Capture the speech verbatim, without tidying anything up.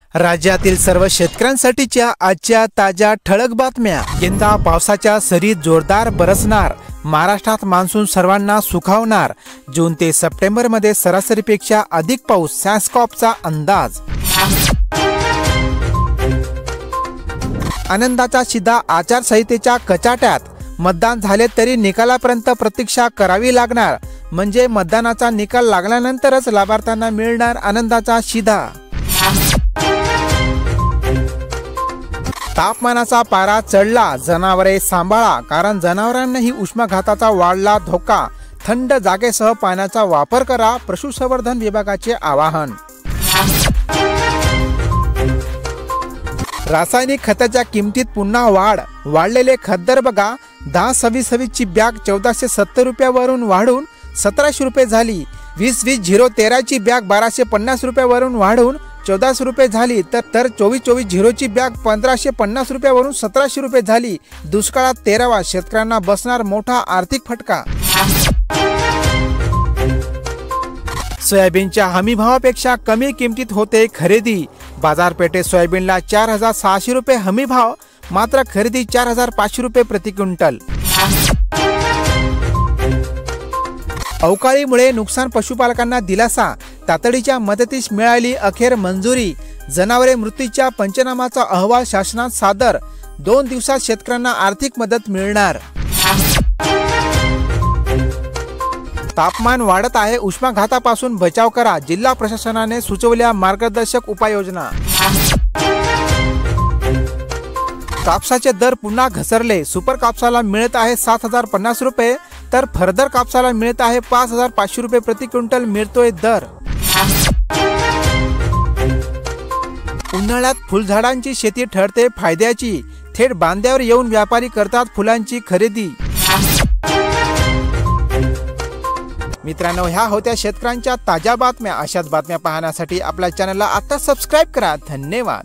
राज्यातील सर्व शेतकऱ्यांसाठीच्या आजच्या ताज्या ठळक बातम्या। यंदा पावसाच्या सरी जोरदार बरसणार। महाराष्ट्रात मान्सून सर्वांना सुखावणार। जून ते सप्टेंबर मध्ये सरासरीपेक्षा अधिक पाऊस, सॅस्कॉपचा अंदाज। आनंदाचा शिधा आचारसंहितेच्या कचाट्यात। मतदान झाले तरी निकालापर्यंत प्रतीक्षा करावी लागणार, म्हणजे मतदानाचा निकाल लागल्यानंतरच लाभार्थ्यांना मिळणार आनंदाचा शिधा। तापमानाचा पारा चढला, जनावरे सांभाळा, कारण जनावरांनाही उष्माघाताचा वाढला धोका। थंड जागेसह पाण्याचा वापर करा, पशुसंवर्धन विभागाचे आवाहन। रासायनिक खताच्या किमतीत पुन्हा वाढ। वाढलेले खत दर बघा, दहा सव्वीस सव्वीस ची बॅग चौदाशे सत्तर रुपयावरून वाढून सतराशे रुपये झाली। वीस वीस झिरो तेरा ची बॅग बाराशे पन्नास रुपयावरून वाढून चौदाशे रुपये झाली, तर तर चोवीस चोवीस झिरो ची बॅग पंधराशे पन्नास रुपयावरून सतराशे रुपये झाली। दुष्काळात तेरावा, शेतकऱ्यांना बसणार मोठा आर्थिक फटका। सोयाबीनच्या हमी भावापेक्षा कमी किमतीत होते खरेदी। बाजारपेठेत सोयाबीनला चार हजार सहाशे रुपये हमी भाव, मात्र खरेदी चार हजार पाचशे रुपये प्रति क्विंटल। अवकाळीमुळे नुकसान, पशुपालकांना दिलासा। तातडीच्या मदतीस मिळाली अखेर मंजुरी। जनावरे मृत्यूच्या पंचनामाचा अहवाल शासनात सादर। दोन दिवसात शेतकऱ्यांना आर्थिक मदत मिळणार। तापमान वाढत आहे, उष्माघातापासून बचाव करा। जिल्हा प्रशासनाने सुचवल्या मार्गदर्शक उपाययोजना। कापसाचे दर पुन्हा घसरले। सुपर कापसाला मिळत आहे सात हजार पन्नास रुपये, तर फरदर कापसाला मिळत आहे पाच हजार पाचशे रुपये प्रति क्विंटल मिळतोय दर। उन्हाळ्यात फुलझाडांची शेती ठरते फायद्याची। थेट बांध्यावर येऊन व्यापारी करतात फुलांची खरेदी। मित्रांनो, ह्या होत्या शेतकऱ्यांच्या ताज्या बातम्या। अशाच बातम्या पाहण्यासाठी आपल्या चॅनलला आता सबस्क्राइब करा। धन्यवाद।